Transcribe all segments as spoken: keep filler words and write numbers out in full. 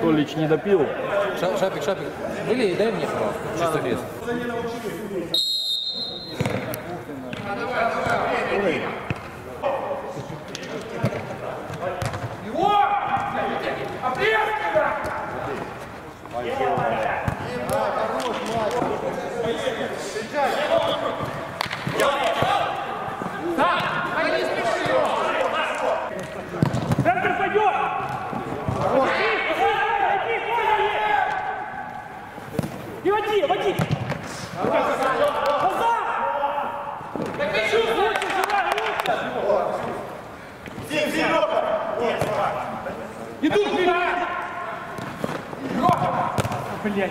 Толич не допил. Шапик, шапик, вылей, дай мне, пожалуйста, чисто без. Центр пойдет! И води, води! Глаза! Так ты чувствуешь! Лучше, живай, лучше! Зим, Зим, Лёха! Нет, иду, блядь! Лёха! Блядь!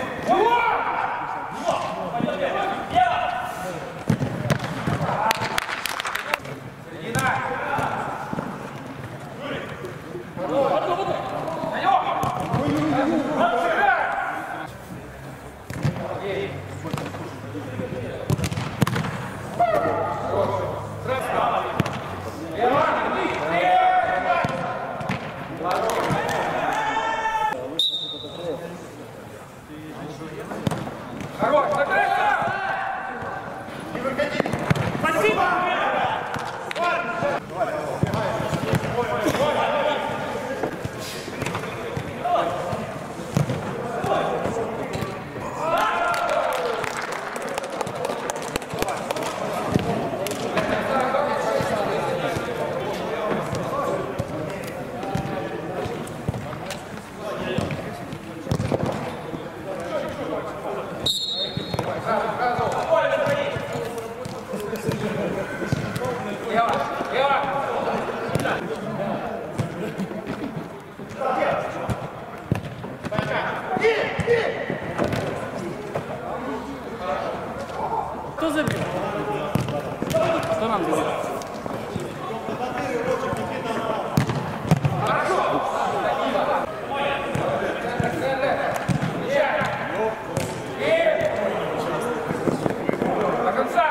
Хорош, закрыться! Не выходи! Спасибо! Кто забил? Кто нам забил? До конца!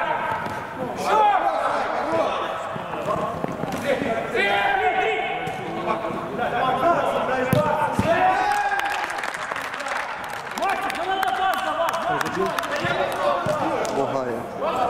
Лагає.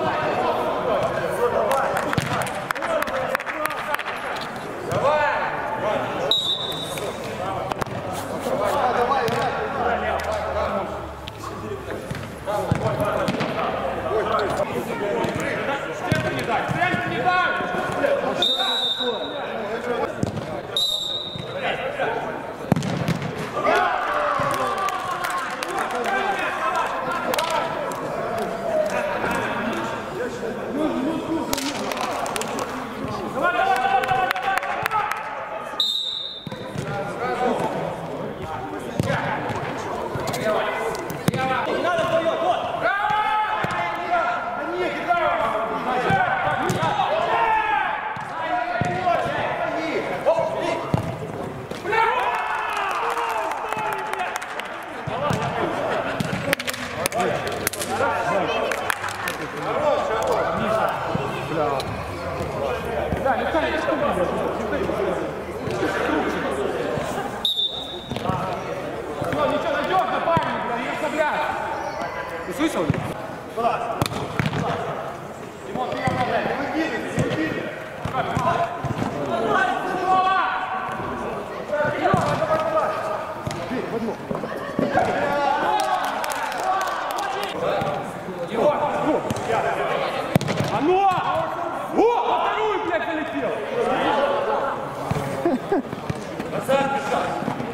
Ты слышал? А ну! О, во вторую, блядь, залетел! Назад бежал!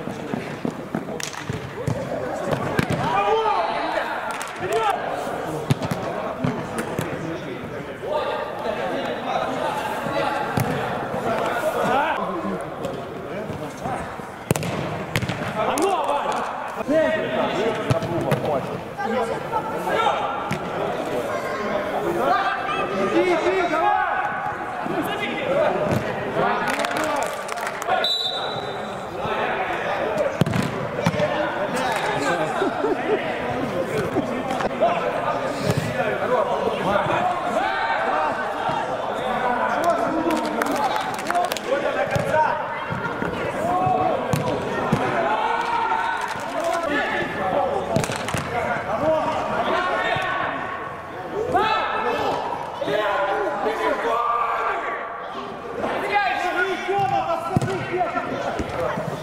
Иди, иди, давай!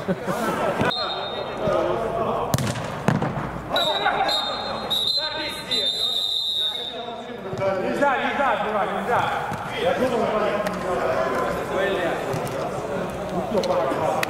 Нельзя, нельзя отбивать, нельзя. Я думал,